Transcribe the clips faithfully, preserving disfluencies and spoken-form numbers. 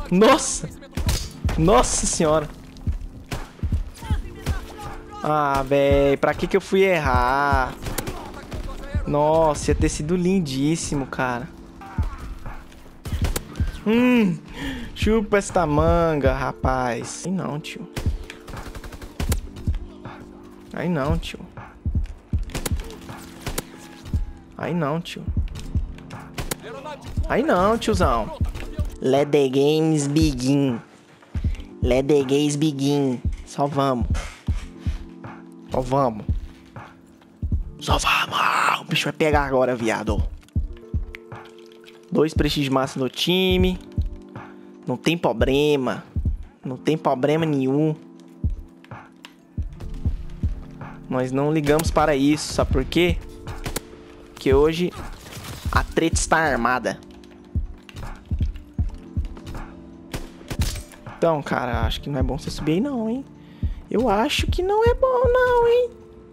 Nossa! Nossa senhora! Ah, véi, pra que que eu fui errar? Nossa, ia ter sido lindíssimo, cara. Hum, chupa esta manga, rapaz. Aí não, tio. Aí não, tio. Aí não, tio. Aí não, tiozão. Let the games begin. Let the games begin. Só vamos. Só vamos. Só vamos. O bicho vai pegar agora, viado. Dois prestígio massa no time. Não tem problema. Não tem problema nenhum. Nós não ligamos para isso. Sabe por quê? Porque hoje a treta está armada. Então, cara, acho que não é bom você subir aí não, hein? Eu acho que não é bom não, hein?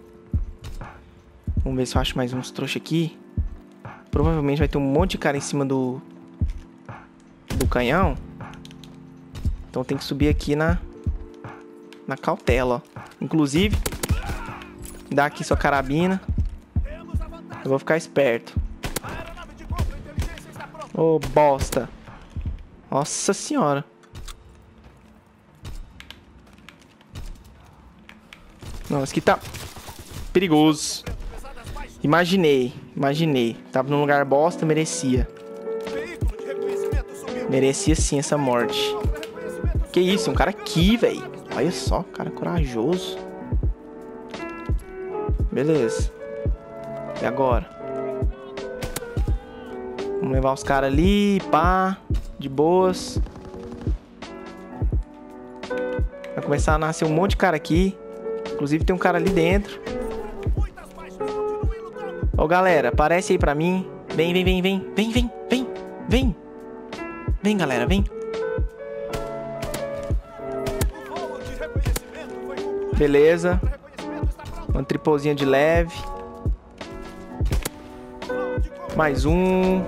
Vamos ver se eu acho mais uns trouxa aqui. Provavelmente vai ter um monte de cara em cima do... do canhão. Então tem que subir aqui na... na cautela, ó. Inclusive, dá aqui sua carabina. Eu vou ficar esperto. Ô, bosta. Nossa senhora. Não, isso aqui tá perigoso. Imaginei, imaginei. Tava num lugar bosta, merecia. Merecia sim essa morte. Que isso, um cara aqui, velho. Olha só, cara corajoso. Beleza. E agora? Vamos levar os caras ali, pá. De boas. Vai começar a nascer um monte de cara aqui. Inclusive tem um cara ali dentro. Ô, galera, aparece aí pra mim. Vem, vem, vem, vem. Vem, vem, vem. Vem. Vem, galera, vem. Beleza. Uma tripolzinha de leve. Mais um.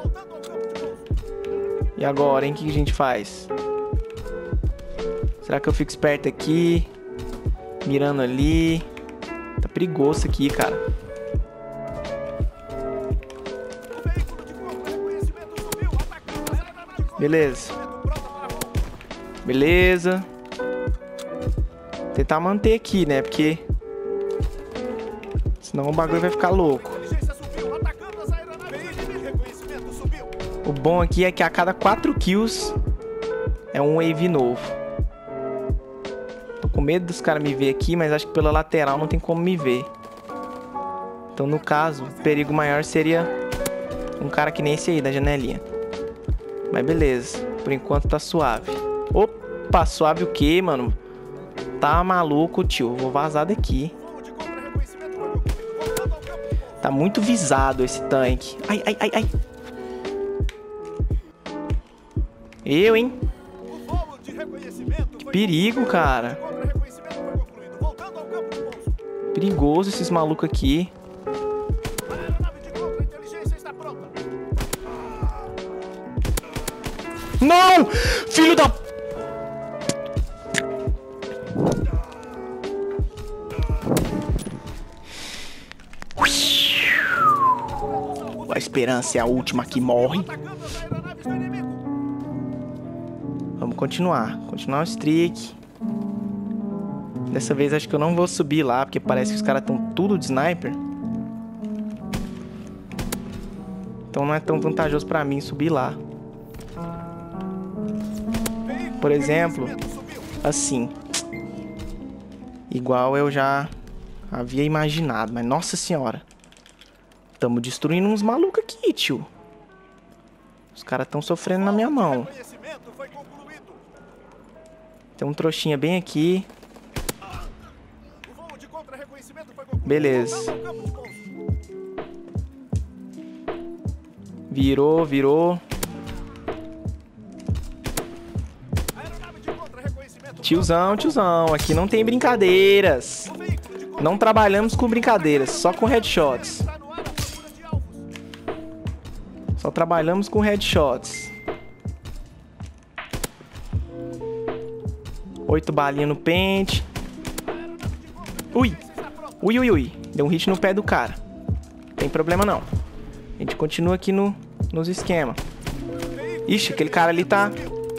E agora, hein? O que a gente faz? Será que eu fico esperto aqui? Mirando ali. Tá perigoso isso aqui, cara. Beleza. Beleza. Tentar manter aqui, né? Porque senão o bagulho vai ficar louco. O bom aqui é que a cada quatro kills é um wave novo. Tô com medo dos caras me ver aqui, mas acho que pela lateral não tem como me ver. Então, no caso, o perigo maior seria um cara que nem esse aí, da janelinha. Mas beleza, por enquanto tá suave. Opa, suave o quê, mano? Tá maluco, tio. Vou vazar daqui. Tá muito visado esse tanque. Ai, ai, ai, ai. Eu, hein? Que perigo, cara. Perigoso esses malucos aqui. Não! Filho da... A esperança é a última que morre. Vamos continuar. Continuar o streak. Dessa vez acho que eu não vou subir lá, porque parece que os caras estão tudo de sniper. Então não é tão vantajoso pra mim subir lá. Por exemplo, assim. Igual eu já havia imaginado, mas nossa senhora. Tamo destruindo uns malucos aqui, tio. Os caras tão sofrendo na minha mão. Tem um trouxinha bem aqui. Beleza. Virou, virou. Tiozão, tiozão. Aqui não tem brincadeiras. Não trabalhamos com brincadeiras, só com headshots. Só trabalhamos com headshots. Oito balinhas no pente. Ui. Ui, ui, ui. Deu um hit no pé do cara. Não tem problema não. A gente continua aqui no, nos esquemas. Ixi, aquele cara ali tá...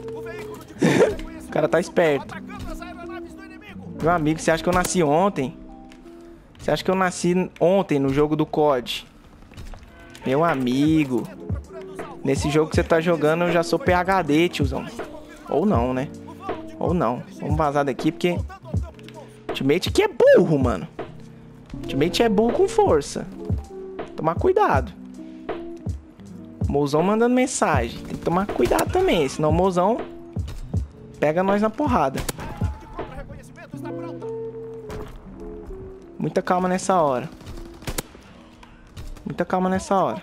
O cara tá esperto. Meu amigo, você acha que eu nasci ontem? Você acha que eu nasci ontem no jogo do C O D? Meu amigo. Nesse jogo que você tá jogando eu já sou P H D, tiozão. Ou não, né? Ou não. Vamos vazar daqui porque... Ultimate aqui é burro, mano. Ultimate é burro com força. Tomar cuidado. Mozão mandando mensagem. Tem que tomar cuidado também, senão o mozão pega nós na porrada. Muita calma nessa hora. Muita calma nessa hora.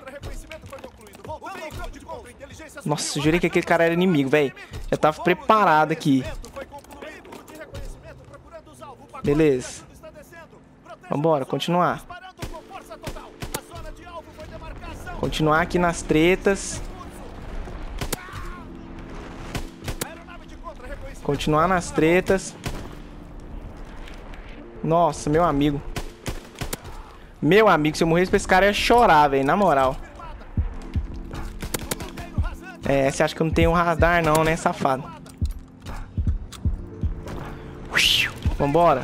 Nossa, eu jurei que aquele cara era inimigo, velho. Já tava preparado aqui. Beleza. Vambora, continuar. Continuar aqui nas tretas. Continuar nas tretas. Nossa, meu amigo. Meu amigo, se eu morresse pra esse cara, eu ia chorar, velho. Na moral. É, você acha que eu não tenho radar não, né, safado? Vambora.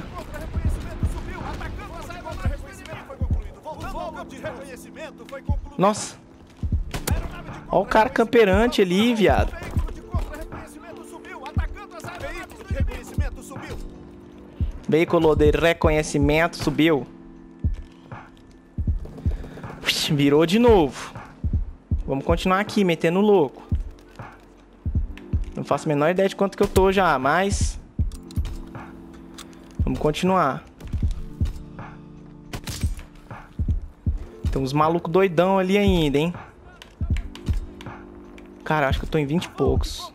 Nossa. Ó o cara camperante ali, viado. Veículo de reconhecimento subiu. Virou de novo. Vamos continuar aqui, metendo louco. Não faço a menor ideia de quanto que eu tô já, mas... Vamos continuar. Tem uns malucos doidão ali ainda, hein? Cara, acho que eu tô em vinte e poucos.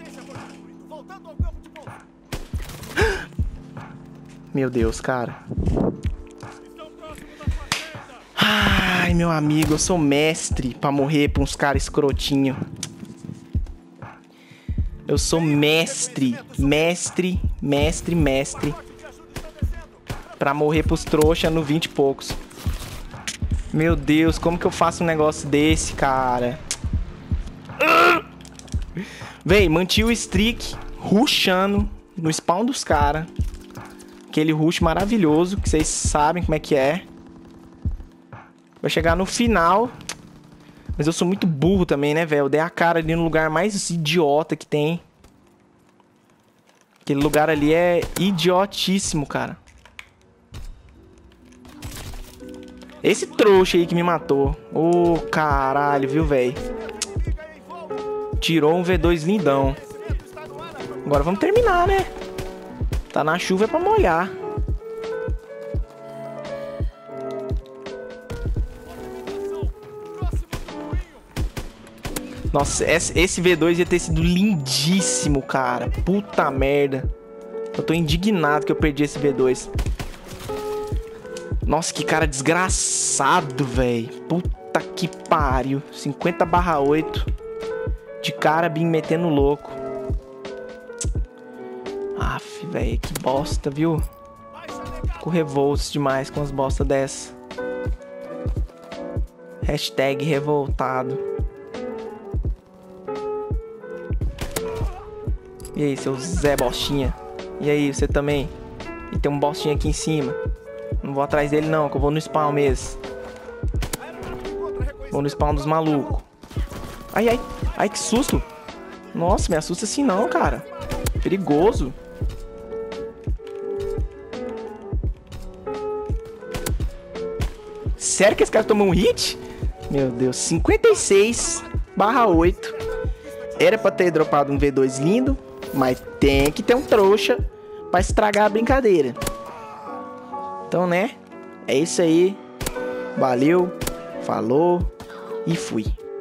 Meu Deus, cara. Ai, meu amigo, eu sou mestre pra morrer pra uns caras escrotinho. Eu sou mestre, mestre, mestre, mestre pra morrer pros trouxa no vinte e poucos. Meu Deus, como que eu faço um negócio desse, cara? Véi, mantive o streak rushando no spawn dos caras. Aquele rush maravilhoso, que vocês sabem como é que é. Vai chegar no final. Mas eu sou muito burro também, né, velho? Eu dei a cara ali no lugar mais idiota que tem. Aquele lugar ali é idiotíssimo, cara. Esse trouxa aí que me matou. Ô, oh, caralho, viu, velho? Tirou um V dois lindão. Agora vamos terminar, né? Tá na chuva é pra molhar. Nossa, esse V dois ia ter sido lindíssimo, cara. Puta merda. Eu tô indignado que eu perdi esse V dois. Nossa, que cara desgraçado, velho. Puta que pariu. cinquenta barra oito. De cara bem metendo louco. Aff, velho, que bosta, viu? Fico revolto demais com as bostas dessa. Hashtag revoltado. E aí, seu Zé Bostinha? E aí, você também? E tem um Bostinha aqui em cima. Não vou atrás dele não, que eu vou no spawn mesmo. Vou no spawn dos malucos. Ai, ai, ai, que susto. Nossa, me assusta assim não, cara. Perigoso. Sério que esse cara tomou um hit? Meu Deus, cinquenta e seis barra oito. Era pra ter dropado um V dois lindo, mas tem que ter um trouxa pra estragar a brincadeira. Então, né? É isso aí. Valeu, falou e fui.